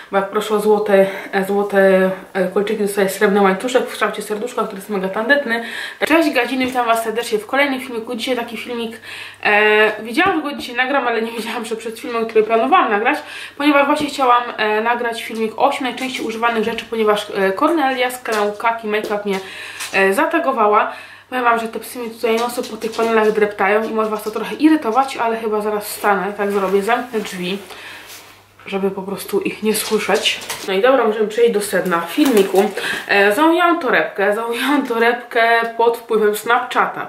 bo jak proszę o złote kolczyki, dostaję srebrny łańcuszek w kształcie serduszka, który jest mega tandetny. Cześć Gadziny, witam Was serdecznie w kolejnym filmiku. Dzisiaj taki filmik, wiedziałam, że go dzisiaj nagram, ale nie wiedziałam, że przed filmem, który planowałam nagrać, ponieważ właśnie chciałam nagrać filmik o 8 najczęściej używanych rzeczy, ponieważ Cornelia z kanału Kaki Makeup mnie zategowała. Powiem Wam, że te psy mi tutaj nosy po tych panelach dreptają i może Was to trochę irytować, ale chyba zaraz wstanę, tak zrobię, zamknę drzwi, żeby po prostu ich nie słyszeć. No i dobra, możemy przejść do sedna filmiku. Zamówiłam torebkę pod wpływem Snapchata,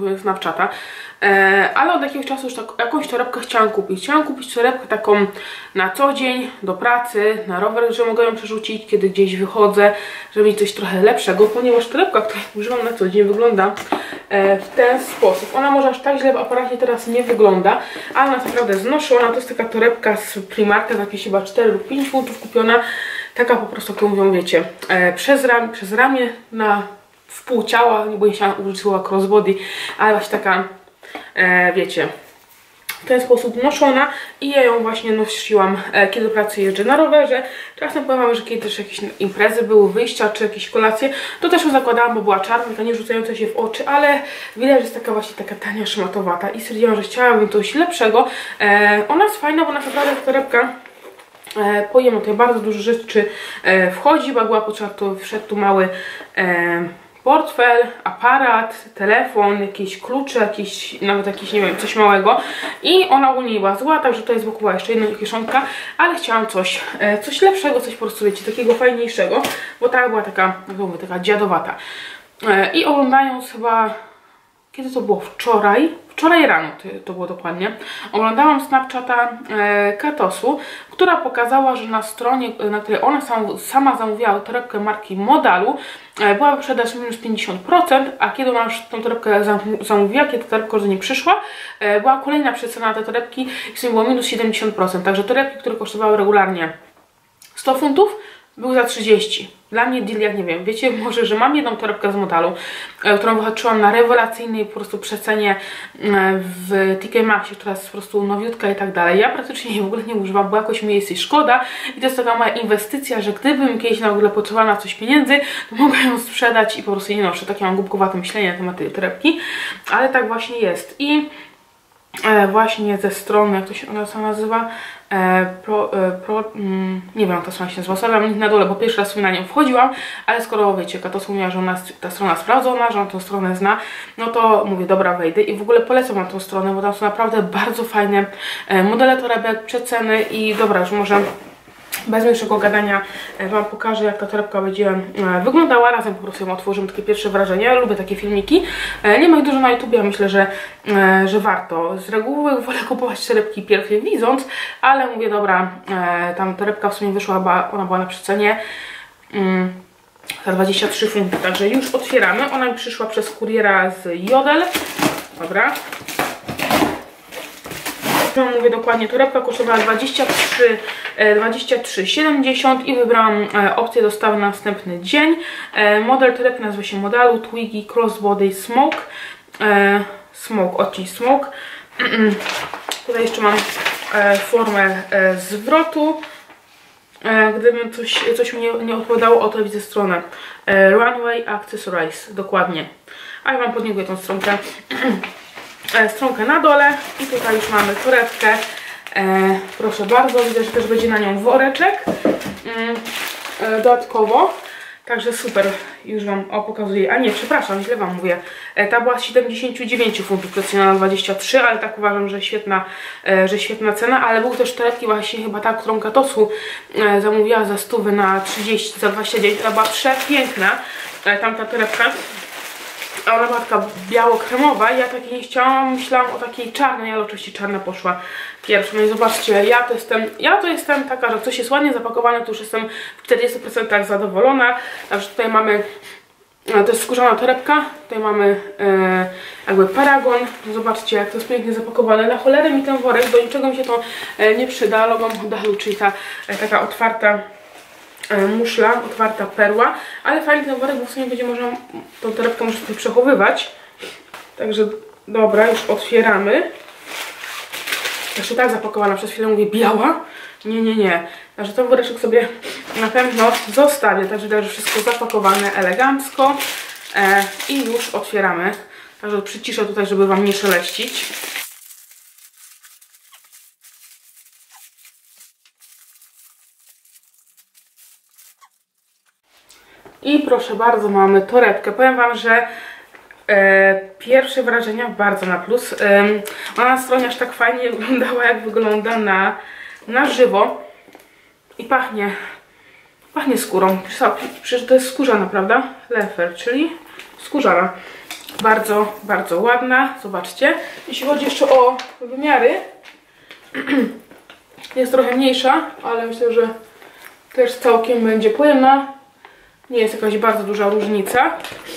ale od jakiegoś czasu już jakąś torebkę chciałam kupić. Chciałam kupić torebkę taką na co dzień, do pracy, na rower, że mogę ją przerzucić, kiedy gdzieś wychodzę, żeby mieć coś trochę lepszego, ponieważ torebka, którą używam na co dzień, wygląda w ten sposób. Ona może aż tak źle w aparacie teraz nie wygląda, ale ona jest naprawdę znoszona. To jest taka torebka z Primarka, za jakieś chyba 4 lub 5 funtów kupiona. Taka po prostu, jak mówią, wiecie, przez ramię w pół ciała, bo nie chciałam użyć słowa crossbody, ale właśnie taka, wiecie, w ten sposób noszona i ja ją właśnie nosiłam, kiedy do pracy jeżdżę na rowerze. Czasem powiem Wam, że kiedy też jakieś imprezy były, wyjścia czy jakieś kolacje, to też ją zakładałam, bo była czarna, taka nie rzucająca się w oczy, ale widać, że jest taka właśnie taka tania, szmatowata i stwierdziłam, że chciałabym coś lepszego. Ona jest fajna, bo naprawdę ta torebka pojemna, tutaj bardzo dużo rzeczy wchodzi, bo była potrzebna, to wszedł tu mały portfel, aparat, telefon, jakieś klucze, nawet jakieś, nie wiem, coś małego. I ona ogólnie nie była zła, także tutaj z boku była jeszcze jedna kieszonka, ale chciałam coś lepszego, coś po prostu, wiecie, takiego fajniejszego, bo ta była taka, jak mówię, taka dziadowata. I oglądając chyba, kiedy to było? Wczoraj rano to było dokładnie. Oglądałam Snapchata Katosu, która pokazała, że na stronie, na której ona sama zamówiła torebkę marki Modalu, była wyprzedaż minus 50%, a kiedy ona już tą torebkę zamówiła, kiedy ta torebka nie przyszła, była kolejna przecena na te torebki i w sumie było minus 70%. Także torebki, które kosztowały regularnie 100 funtów, był za 30. Dla mnie deal, jak nie wiem, wiecie może, że mam jedną torebkę z Modalu, którą wyhaczyłam na rewelacyjnej po prostu przecenie w TK Maxxie, która jest po prostu nowiutka i tak dalej. Ja praktycznie jej w ogóle nie używam, bo jakoś mi jest jej szkoda i to jest taka moja inwestycja, że gdybym kiedyś na ogóle potrzebowała na coś pieniędzy, to mogę ją sprzedać i po prostu nie noszę. Takie mam głupkowate myślenie na temat tej torebki, ale tak właśnie jest. I właśnie ze strony, jak to się ona sama nazywa, nie wiem jak ta strona się nazywa, zostawiam link na dole, bo pierwszy raz na nią wchodziłam, ale skoro wiecie, Katos mówiła, że ta strona sprawdzona, że on tą stronę zna, no to mówię, dobra, wejdę i w ogóle polecam wam tą stronę, bo tam są naprawdę bardzo fajne modele torebek, przeceny i dobra, już może bez większego gadania Wam pokażę, jak ta torebka będzie wyglądała. Razem po prostu ją otworzymy, takie pierwsze wrażenie. Ja lubię takie filmiki. Nie ma ich dużo na YouTube, ja myślę, że warto. Z reguły wolę kupować torebki pierwsze widząc, ale mówię, dobra, tam torebka w sumie wyszła, ona była na przecenie za 23 funty, także już otwieramy. Ona mi przyszła przez kuriera z Jodel. Dobra. Mówię dokładnie, torebka kosztowała 23,70 i wybrałam opcję dostawy na następny dzień. Model torebki nazywa się Modalu Twiggy Crossbody Smoke. Odcień Smoke. Tutaj jeszcze mam formę zwrotu. Gdybym coś mi nie odpowiadało, o to widzę stronę Runway Accessories, dokładnie. A ja Wam podnieguję tą stronkę. Stronkę na dole i tutaj już mamy torebkę, proszę bardzo, widzę, że też będzie na nią woreczek dodatkowo, także super, już Wam pokazuję, a nie, przepraszam, źle Wam mówię, ta była z 79 funtów przeceniona na 23, ale tak uważam, że świetna cena, ale były też torebki właśnie chyba ta, którą Katosu zamówiła za 100 na 30, za 29, ta była przepiękna, tamta torebka. A ona była taka biało-kremowa i ja takiej nie chciałam, myślałam o takiej czarnej, ale oczywiście czarna poszła pierwsza. No i zobaczcie, ja to jestem taka, że jak coś jest ładnie zapakowane, to już jestem w 40% zadowolona. Także tutaj mamy, to jest skórzana torebka, tutaj mamy jakby paragon. Zobaczcie, jak to jest pięknie zapakowane. Na cholerę mi ten worek, do niczego mi się to nie przyda. Logo Modalu, czyli ta taka otwarta muszla, otwarta perła, ale fajnie ten worek, bo w sumie będzie można tą torebkę może tutaj przechowywać. Także dobra, już otwieramy. Jeszcze tak zapakowana, przez chwilę mówię biała, Nie. Także ten woreczek sobie na pewno zostawię. Także widać, że wszystko zapakowane elegancko. I już otwieramy. Także przyciszę tutaj, żeby Wam nie szeleścić. I proszę bardzo, mamy torebkę. Powiem Wam, że pierwsze wrażenia bardzo na plus. Ona na stronie aż tak fajnie wyglądała, jak wygląda na żywo. I pachnie skórą. Przecież to jest skórzana, prawda? Lefer, czyli skórzana. Bardzo, bardzo ładna. Zobaczcie. Jeśli chodzi jeszcze o wymiary, jest trochę mniejsza, ale myślę, że też całkiem będzie płynna. Nie jest jakaś bardzo duża różnica.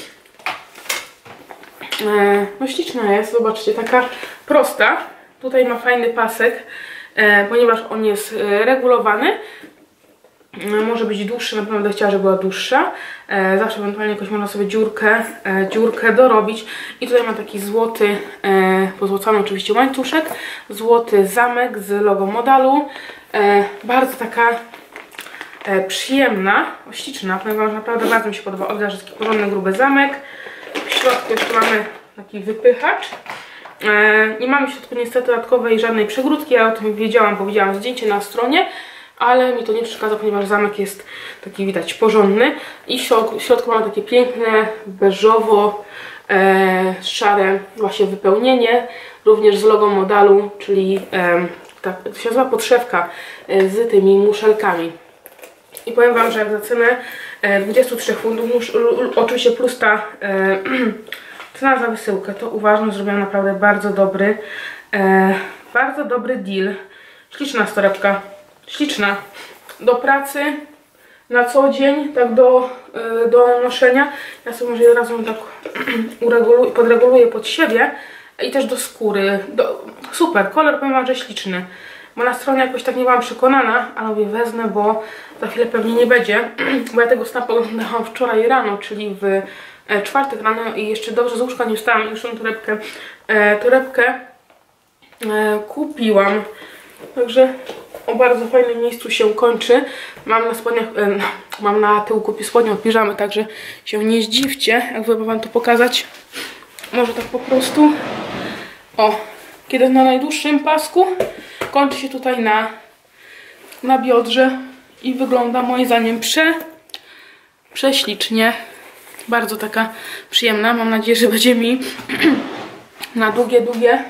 No śliczna jest, zobaczcie, taka prosta. Tutaj ma fajny pasek, ponieważ on jest regulowany. Może być dłuższy, na pewno będę chciała, żeby była dłuższa. Zawsze ewentualnie jakoś można sobie dziurkę dorobić. I tutaj ma taki złoty, pozłocony oczywiście łańcuszek, złoty zamek z logo Modalu. Bardzo taka przyjemna, śliczna, ponieważ naprawdę bardzo mi się podoba. Odda, że taki porządny, gruby zamek. W środku jeszcze mamy taki wypychacz. Nie mamy w środku niestety dodatkowej żadnej przegródki, ja o tym wiedziałam, bo widziałam zdjęcie na stronie, ale mi to nie przeszkadza, ponieważ zamek jest taki, widać, porządny. I w środku mamy takie piękne, beżowo szare właśnie wypełnienie, również z logo Modalu, czyli tak, to się nazywa podszewka z tymi muszelkami. I powiem Wam, że jak za cenę 23 funtów, oczywiście plus ta cena za wysyłkę, to uważam, że zrobiłam naprawdę bardzo dobry deal. Śliczna torebka, śliczna. Do pracy, na co dzień, tak do noszenia. Ja sobie może od razu tak podreguluję pod siebie i też do skóry. Super, kolor powiem Wam, że śliczny. Bo na stronie jakoś tak nie byłam przekonana, ale mówię, wezmę, bo za chwilę pewnie nie będzie. Bo ja tego snapa oglądałam wczoraj rano, czyli w czwartek rano i jeszcze dobrze z łóżka nie wstałam. Już tą torebkę kupiłam. Także o bardzo fajnym miejscu się kończy. Mam na spodniach, mam na tyłku spodnią od piżamy, także się nie zdziwcie, jakby Wam to pokazać. Może tak po prostu. O, kiedy na najdłuższym pasku, kończy się tutaj na biodrze i wygląda moim zdaniem prześlicznie. Bardzo taka przyjemna. Mam nadzieję, że będzie mi na długie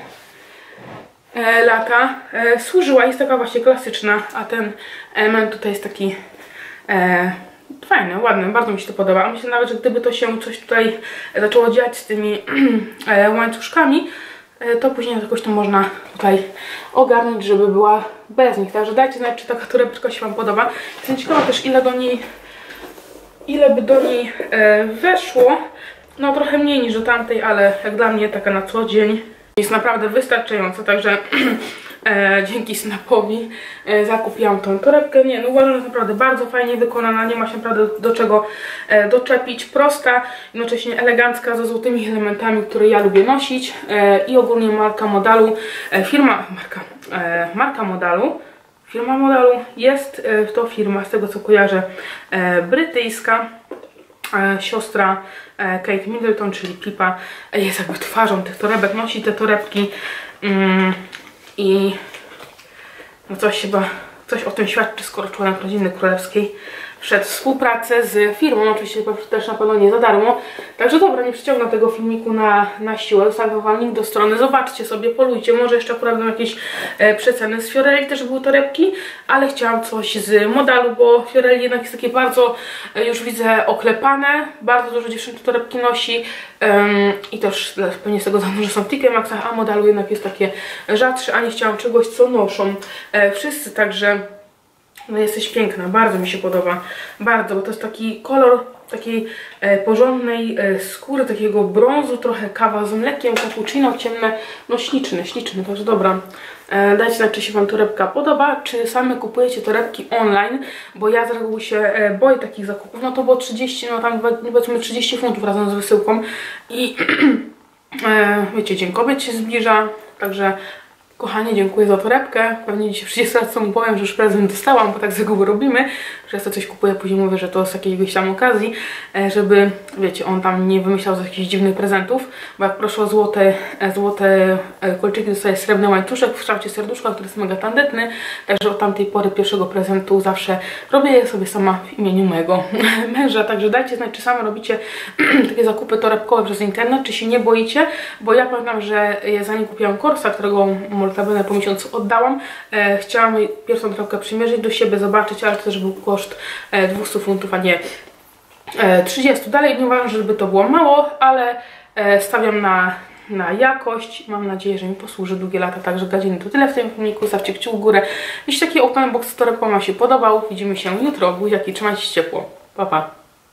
lata służyła. Jest taka właśnie klasyczna, a ten element tutaj jest taki fajny, ładny. Bardzo mi się to podoba. Myślę nawet, że gdyby to się coś tutaj zaczęło dziać z tymi łańcuszkami, to później jakoś to można tutaj ogarnąć, żeby była bez nich. Także dajcie znać, czy taka torebka się Wam podoba. Jestem ciekawa też, ile by do niej weszło. No trochę mniej niż do tamtej, ale jak dla mnie taka na co dzień jest naprawdę wystarczająca. Także dzięki snapowi zakupiłam tą torebkę. Nie, no uważam, że jest naprawdę bardzo fajnie wykonana. Nie ma się naprawdę do czego doczepić. Prosta, jednocześnie elegancka, ze złotymi elementami, które ja lubię nosić. I ogólnie marka Modalu, marka Modalu. Firma Modalu jest to firma, z tego co kojarzę, brytyjska. Siostra Kate Middleton, czyli Pippa, jest jakby twarzą tych torebek, nosi te torebki i no coś o tym świadczy, skoro członek rodziny królewskiej wszedł w współpracę z firmą, oczywiście też na pewno nie za darmo. Także dobra, nie przyciągnę tego filmiku na siłę, zostawiam Wam link do strony, zobaczcie sobie, polujcie, może jeszcze akurat będą jakieś przeceny. Z Fiorelli też były torebki, ale chciałam coś z Modalu, bo Fiorelli jednak jest takie bardzo, już widzę, oklepane, bardzo dużo dziewczyn te torebki nosi i też pewnie z tego względu, że są TK Maxx, a Modalu jednak jest takie rzadsze, a nie chciałam czegoś, co noszą wszyscy, także no jesteś piękna, bardzo mi się podoba, bardzo, bo to jest taki kolor takiej porządnej skóry, takiego brązu, trochę kawa z mlekiem, cappuccino ciemne, no śliczny, także dobra. Dajcie znać, czy się Wam torebka podoba, czy same kupujecie torebki online, bo ja z reguły się boję takich zakupów, no to było 30, no tam powiedzmy 30 funtów razem z wysyłką i wiecie, Dzień Kobiet się zbliża, także Kochanie, dziękuję za torebkę. Pewnie dzisiaj 30 lat mu powiem, że już prezent dostałam, bo tak z reguły robimy. Że ja to coś kupuję, później mówię, że to z jakiejś tam okazji, żeby, wiecie, on tam nie wymyślał z jakichś dziwnych prezentów, bo jak proszę o złote kolczyki, dostaję srebrny łańcuszek w kształcie serduszka, który jest mega tandetny, także od tamtej pory pierwszego prezentu zawsze robię je sobie sama w imieniu mojego męża, także dajcie znać, czy same robicie takie zakupy torebkowe przez internet, czy się nie boicie, bo ja pamiętam, że ja zanim kupiłam Corsa, którego notabene po miesiącu oddałam, chciałam pierwszą torebkę przymierzyć do siebie, zobaczyć, ale to też był koszt 200 funtów, a nie 30. Dalej nie uważam, żeby to było mało, ale stawiam na jakość. Mam nadzieję, że mi posłuży długie lata. Także gadziny to tyle w tym filmiku. Stawcie kciuk w górę. Jeśli taki open box z torebką wam się podobał, widzimy się jutro. Buziaki, trzymajcie się ciepło. Pa, pa.